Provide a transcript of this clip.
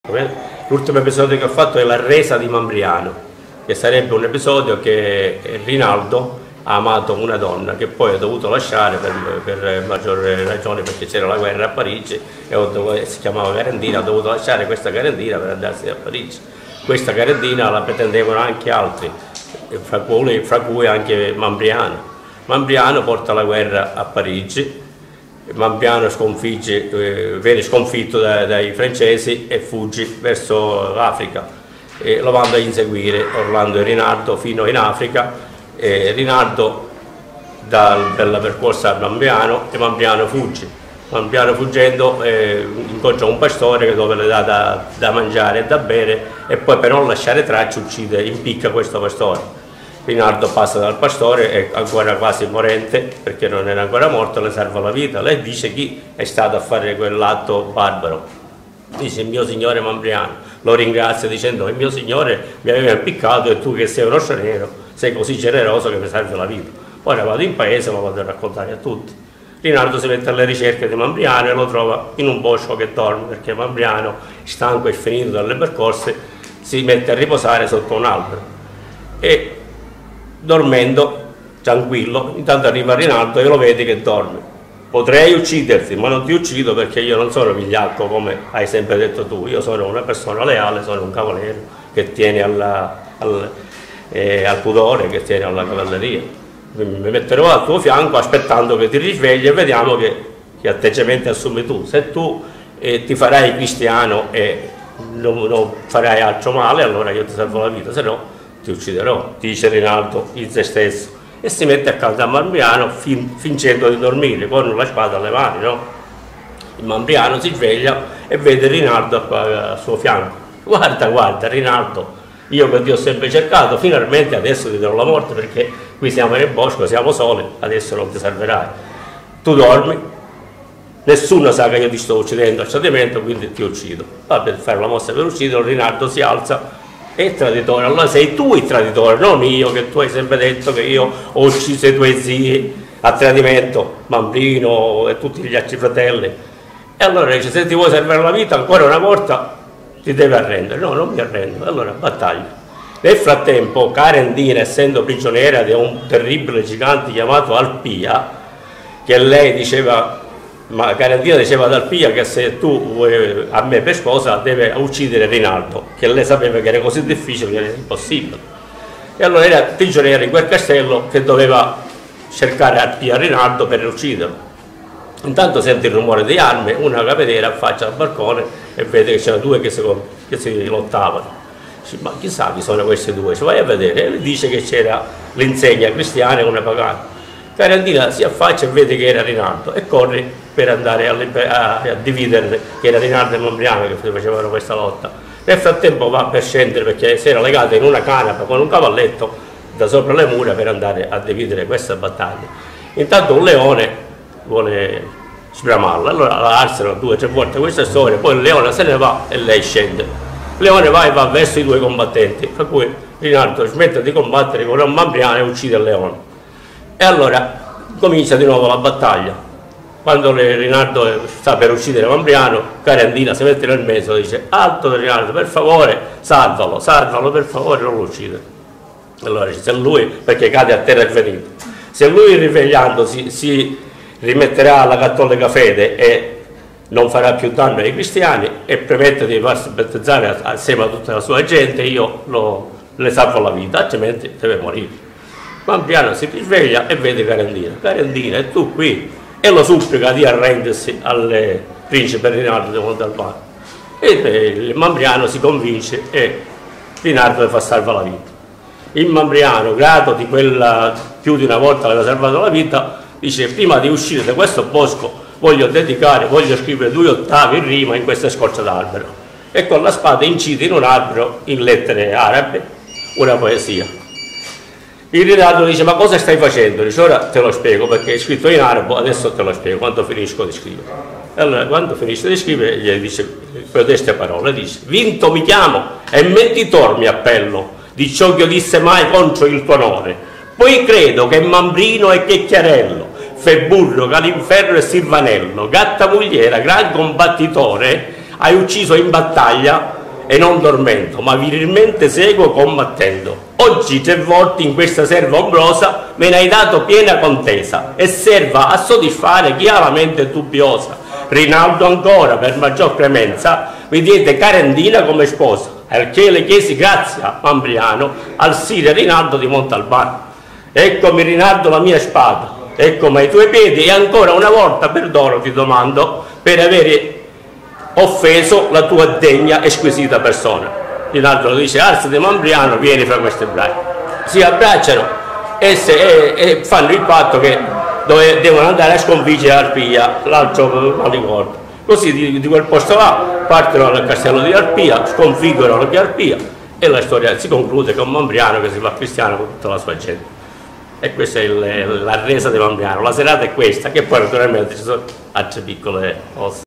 L'ultimo episodio che ho fatto è la resa di Mambriano, che sarebbe un episodio che Rinaldo ha amato una donna che poi ha dovuto lasciare per maggiori ragioni, perché c'era la guerra a Parigi e si chiamava Garendina, ha dovuto lasciare questa Garendina per andarsene a Parigi. Questa Garendina la pretendevano anche altri, fra cui anche Mambriano. Mambriano porta la guerra a Parigi, Mambriano viene sconfitto dai francesi e fugge verso l'Africa, e lo vanno a inseguire Orlando e Rinaldo fino in Africa. Rinaldo dà il bella percorsa a Mambriano e Mambriano fugge. Mambriano fuggendo incontra un pastore dove le dà da mangiare e da bere, e poi per non lasciare tracce impicca questo pastore. Rinaldo passa dal pastore, è ancora quasi morente perché non era ancora morto, le salva la vita. Lei dice chi è stato a fare quell'atto barbaro. Dice il mio signore Mambriano, lo ringrazia dicendo il mio signore mi aveva impiccato e tu che sei uno straniero sei così generoso che mi salvi la vita. Ora vado in paese e lo vado a raccontare a tutti. Rinaldo si mette alle ricerche di Mambriano e lo trova in un bosco che dorme, perché Mambriano, stanco e finito dalle percorse, si mette a riposare sotto un albero e dormendo, tranquillo, intanto arriva Rinaldo e lo vede che dorme. Potrei ucciderti, ma non ti uccido perché io non sono vigliacco come hai sempre detto tu, io sono una persona leale, sono un cavaliere che tiene al pudore, che tiene alla cavalleria. Mi metterò al tuo fianco aspettando che ti risvegli e vediamo che atteggiamento assumi tu. Se tu ti farai cristiano e non farai altro male, allora io ti salvo la vita, se no ti ucciderò, dice Rinaldo in se stesso, e si mette accanto a Mambriano fingendo di dormire con la spada alle mani, no? Il Mambriano si sveglia e vede Rinaldo al suo fianco. Guarda Rinaldo, io che ti ho sempre cercato, finalmente adesso ti darò la morte perché qui siamo nel bosco, siamo soli, adesso non ti salverai. Tu dormi, nessuno sa che io ti sto uccidendo al tradimento, quindi ti uccido. Va per fare la mossa per ucciderlo, Rinaldo si alza. È traditore, allora sei tu il traditore, non io, che tu hai sempre detto che io ho ucciso i tuoi zii a tradimento, Mambrino e tutti gli altri fratelli. E allora dice, se ti vuoi salvare la vita ancora una volta ti devi arrendere. No, non mi arrendo, allora battaglia. Nel frattempo Garendina, essendo prigioniera di un terribile gigante chiamato Alpia, che lei diceva, ma Garendina diceva ad Alpia che se tu vuoi a me per sposa deve uccidere Rinaldo, che lei sapeva che era così difficile che era impossibile. E allora era prigioniera in quel castello che doveva cercare Alpia Rinaldo per ucciderlo. Intanto sente il rumore di armi, una capitera affaccia al balcone e vede che c'erano due che si lottavano. Dice, ma chissà chi sono questi due, ci vai a vedere. E lui dice che c'era l'insegna cristiana e una pagana. Garendina si affaccia e vede che era Rinaldo e corre per andare a dividere, che era Rinaldo e Mambriano che facevano questa lotta. Nel frattempo va per scendere perché si era legato in una canapa con un cavalletto da sopra le mura per andare a dividere questa battaglia. Intanto un leone vuole sbramarla, allora la alzano 2 o 3 volte questa storia, poi il leone se ne va e lei scende. Il leone va e va verso i due combattenti, per cui Rinaldo smette di combattere con un Mambriano e uccide il leone. E allora comincia di nuovo la battaglia. Quando Rinaldo sta per uccidere Mambriano, Garendina si mette nel mezzo e dice alto Rinaldo, per favore salvalo per favore, non lo uccidere. Allora se lui, perché cade a terra il ferito, se lui risvegliandosi si rimetterà alla cattolica fede e non farà più danno ai cristiani e promette di farsi battezzare assieme a tutta la sua gente, io le salvo la vita, altrimenti deve morire. Mambriano si risveglia e vede Garendina. Garendina, e tu qui? E lo supplica di arrendersi al principe Rinaldo di Montalbano. E il Mambriano si convince e Rinaldo le fa salvare la vita. Il Mambriano, grato di quella più di una volta aveva salvato la vita, dice prima di uscire da questo bosco voglio scrivere 2 ottavi in rima in questa scorcia d'albero. E con la spada incide in un albero in lettere arabe una poesia. Il Rinaldo dice ma cosa stai facendo? Dice ora te lo spiego perché è scritto in arabo, adesso te lo spiego quando finisco di scrivere. Allora quando finisce di scrivere gli dice queste parole, dice vinto mi chiamo e mentitore mi appello di ciò che io disse mai contro il tuo onore, poi credo che Mambrino e che Chiarello, Feburro, Calinferro e Silvanello, gatta mugliera, gran combattitore, hai ucciso in battaglia e non dormendo, ma virilmente seguo combattendo. Oggi 3 volte in questa serva ombrosa me ne hai dato piena contesa e serva a soddisfare chi ha la mente dubbiosa. Rinaldo ancora, per maggior clemenza, mi diede Carendina come sposa, al che le chiesi grazia, Mambriano, al sire Rinaldo di Montalbano. Eccomi Rinaldo la mia spada, eccomi ai tuoi piedi e ancora una volta perdono ti domando per avere offeso la tua degna e squisita persona. Rinaldo lo dice, alzati Mambriano, vieni fra questi braccia. Si abbracciano e fanno il patto che devono andare a sconfiggere Arpia, l'altro non ricordo. Così di quel posto là partono dal castello di Arpia, sconfiggono anche Arpia e la storia si conclude con Mambriano che si fa cristiano con tutta la sua gente. E questa è la resa di Mambriano. La serata è questa, che poi naturalmente ci sono altre piccole cose.